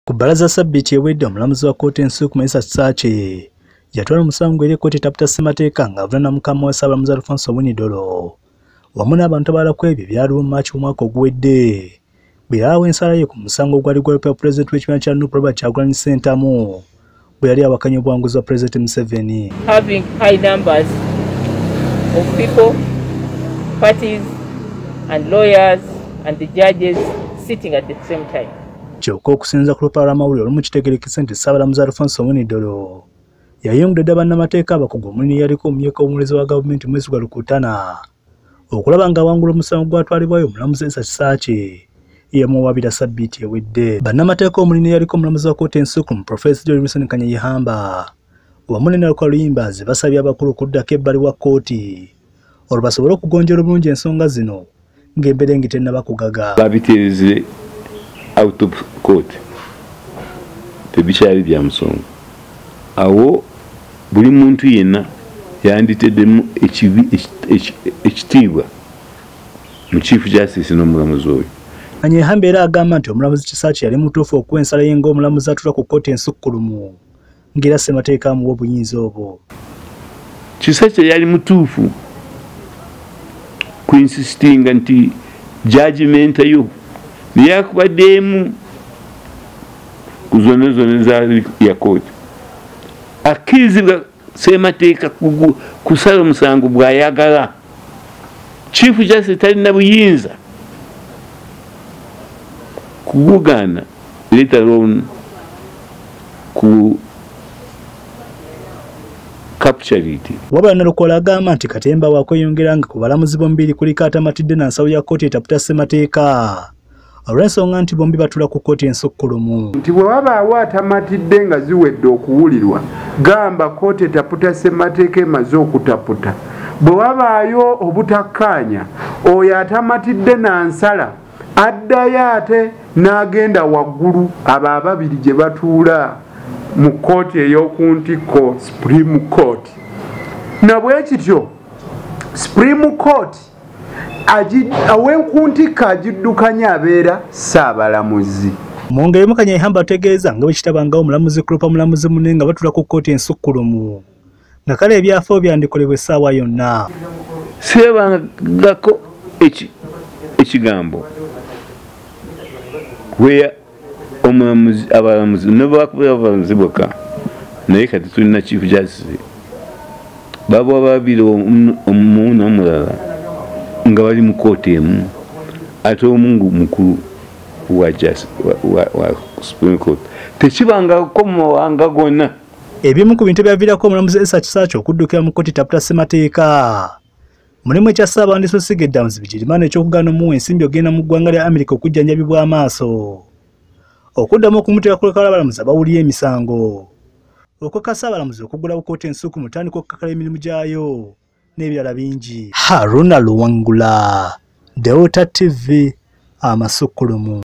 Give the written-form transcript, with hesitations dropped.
Ku bbalaza ssabbiiti ewedde omulamuzi wa kkooti ensuuku Kisaakye yatwala omusango eri kkooti etaputa ssemateeka ng'avunaana mukama we Ssabalamuzi Owiny Dollo wamu n'abantu abalala ku ebyo byaliwo mu Maaci omwaka oguwedde bwe yalawo ensala ye ku musango ogwali gwaleetebwa pulezidenti w'ekibiina kya NUP Kyagulanyi Ssentamu bwe yali awakanya obuwanguzi bwa Pulezidenti Museveni. Having high numbers of people, parties and lawyers and the judges sitting at the same time. Kyokka okusinza ku lupaala lw'amawulire olumu kitegeerekese nti Ssabalamuzi Owiny Dollo yayongedde bannamateeka abakugu omuli yaliko omumyuka w'omuwolereza wa gavumenti mwezi gwa Lukutana okulaba ng'awangula omusango gwatwalibwayo omulamuzi Kisaakye eyamuwaabira ssabbiiti ewedde. Bannamateeka omuli yaliko omulamuzi wa kkooti ensuuku Professionalism Kaneihamba wamu ne Luyimbazi basabye abakulu okuddako ebbali wa kkooti olwo basobole okugonjera obulungi ensonga zino ng'emberengi tennaba kugaga. Babiteeze out of court tebikyali bya musonga awo buli muntu yenna yanditeddemu ekitiibwa mu Chief Justice n'omulamuzi oyo. Kaneihamba era agamba nti omulamuzi Kisaakye yali mutuufu okuwa ensala ye ng'omulamuzi atula ku kkooti ensukkulumu ng'era ssemateeka amuwa obuyinza obwo. Kisaakye yali mutuufu kuinsistinga nti judgment yo niyakubaddeemu ku zonna zaali ya kkooti akkirizibwa ssemateeka kusala omusango bw'ayagala. Chief Justice talina buyinza kubugaana let alone ku capture it. Wabula Nalukola agamba nti Katemba waakweyongeranga ku balamuzi bombiri kuliko atamatidde na nsawo ya kkooti etaputa ssemateeka olw'ensonga nti bombi batula ku kkooti ensukkulumu. Nti bwe wabaawo atamatidde nga ziwedde okuwulirwa gamba kkooti etaputa ssemateeka emaze okutaputa. Bwe wabaayo obutakkaanya oyo atamatidde na nsala addayo ate n'agenda waggulu abo ababiri gye batuula mu kkooti ey'oku ntikko Supreme Court. Na bwe kityo Supreme Court aw'enkuntikko agiddukanya abeera Ssabalamuzi. Mu ngeri Kaneihamba ategeeza nga bwe kitabangawo omulamuzi kulupa mulamuzi munne nga batula ku kkooti ensukkulumu nga kale ebyafaayo byandikolebwa essaawa yonna. Seebangako ekigambo where abalamuzi ne bakubira abalamuzi bokka naye kati tulina Chief Justice baba babiri omu n'omulala nga bali mu kkooti emu ate omu mukulu wa Supreme Court. Tekibangako mu mawanga gonna. Ebimu ku bintu byaviirako omulamuzi Kisaakye okuddukira mu kkooti etaputa ssemateeka mulimu ekya Ssaabawandiisi Osiige Bigirimaana ekyokugaana omuwa ensimbi ogenda mu ggwanga lya Amerika okujjanjabibwa amaaso okuddamu okumuteeka ku lukalala abalamuzi abawulira emisango okukka Ssabalamuzi okuggulawo kkooti ensuuku mu ttandika okukakala emirimu gyayo n'ebirala bingi. Haruna Luwangula, Delta TV, amasukkulumu.